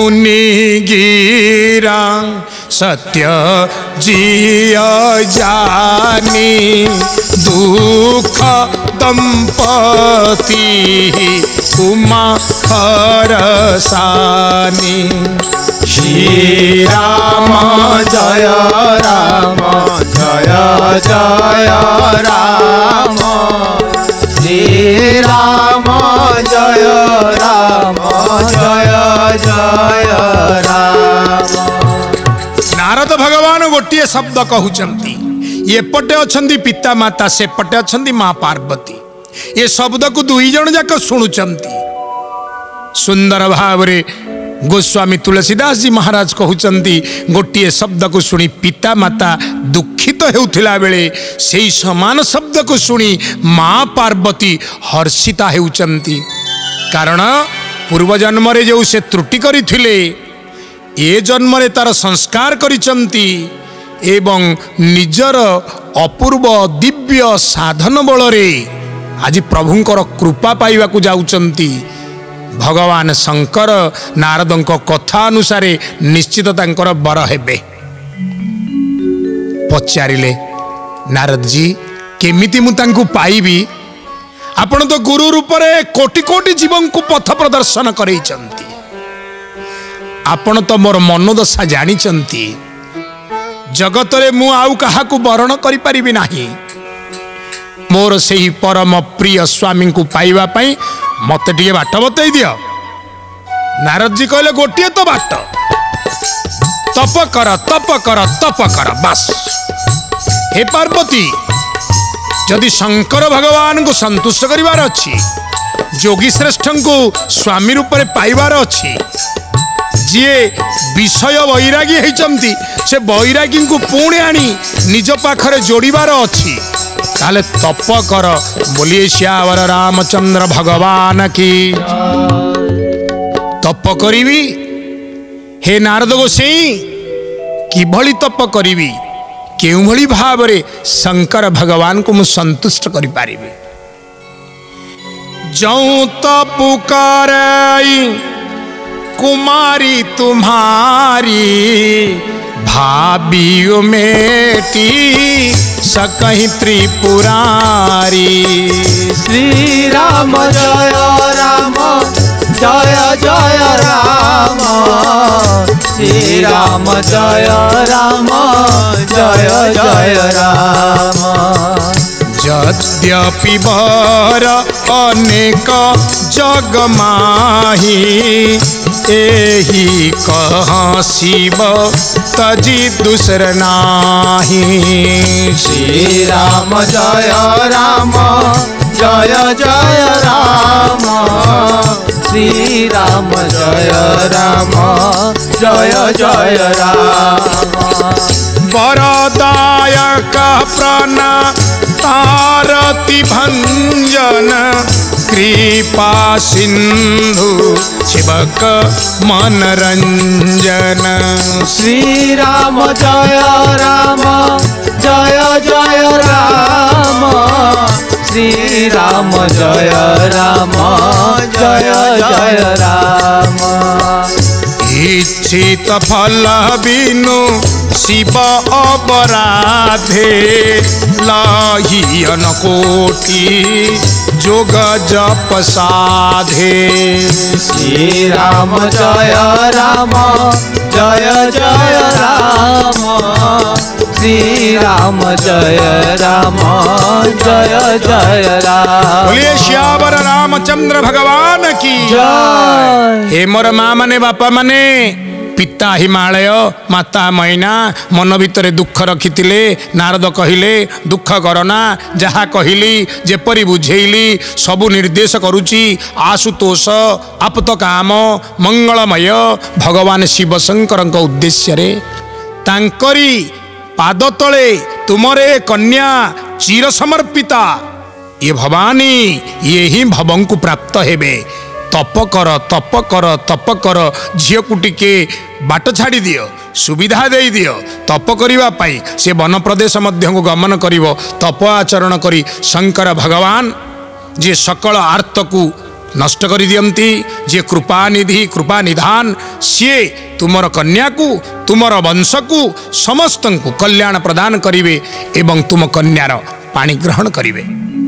मुनि गिरा सत्य जिय जानी दुख दंपति उमा खरसानी। श्री राम जय राम जय जय राम श्री राम जय राम जय जय राम। नारद भगवान गोटे शब्द कहउचंती एपटे अछंती पिता माता सेपटे अछंती माँ पार्वती। ये शब्द को दुई जन जाक शुणुचंती। सुंदर भावरे गोस्वामी तुलसीदास जी महाराज कहउचंती गोटे शब्द को सुनी पिता माता दुखित हेउथिला बेले सेही समान शब्द को सुनी माँ पार्वती हर्षिता हेउचंती। कारण पूर्व जन्म रे जो से त्रुटि करिथिले ए जन्म रे तार संस्कार करिचंती एवं निजर अपूर्व दिव्य साधन बल रे आज प्रभुंकर कृपा पाइबा को जाउचंती। भगवान शंकर नारदंक कथा अनुसार निश्चित तांकर बर हेबे। पचारिले नारद जी केमिति मु तांकु पाइबी? आपण तो गुरु रूप रे कोटि कोटि जीवन को पथ प्रदर्शन करैचंती। आपण तो मोर मनोदशा जानिचंती। जगत रे मु आउ कहा को वर्ण करि परिबी नाही। मोर सेही परम प्रिय स्वामी को पाइबा पई मते टिके बाट बतई दियो। नारद जी कहले गोटिए तो बाट तप कर तप कर तप कर बस। हे पार्वती जदि शंकर भगवान को संतुष्ट करिवार अछि जोगी श्रेष्ठ को स्वामी रूप में पाइबार अछि जी विषय वैरागी होइचंती से वैरागी को पुणी आनी निज पाखरे जोड़ीबार अछि ताले तप कर। बोलिए श्यावर रामचंद्र भगवान की। तप करिवी हे नारद गोसाई किभली तप करिवी केउ भली भाव रे शंकर भगवान को मु संतुष्ट करि पारिबी। जौ तपुकारै कुमारी तुम्हारी भाबियो मेटी सकहि त्रिपुरारी। श्री राम जय राम जय जय राम श्री राम जय राम जय जय राम। यद्यपि बर अनेक जग माही एही कह शिव तजी दूसर नाही। श्री राम जय राम जय जय राम श्री राम जय राम जय जय राम। वरदायक प्राण तारति भंजन कृपा सिंधु शिवक मनरंजन। श्री राम जय राम जय जय राम श्री राम जय राम जय जय राम। इच्छित फल बिनु शिव अपराधे लाहियन कोटि जोग जप साधे। श्री राम जय राम जय जय राम श्री राम जय राम जय जय राम। बोलिए श्यावर रामचंद्र भगवान की जय। हे मोर माँ माने बापा माने पिता हिमालय माता मैना मन भितर दुख रखिथिले। नारद कहिले दुख करना जहा कहिली जेपरी बुझेइली सबु निर्देश करुची आशुतोष आप्त काम मंगलमय भगवान शिव शंकर उद्देश्य रे तांकरी पाद तले तुमरे कन्या चिर समर्पिता ये भवानी ये ही भवं को प्राप्त हेबे। तप कर तप कर तप कर झियो को टिके बाट छाड़ी दियो सुविधा दे दियो। तप करिवा पाई से वन प्रदेश मध्य को गमन करिवो तप आचरण करी शंकर भगवान जे सकल आर्त को नष्ट कर दियंती जे कृपानिधि कृपा निधान सी तुमर कन्या को तुमर वंश को समस्त को कल्याण प्रदान करिवे एवं तुम कन्यार पाणी ग्रहण करिवे।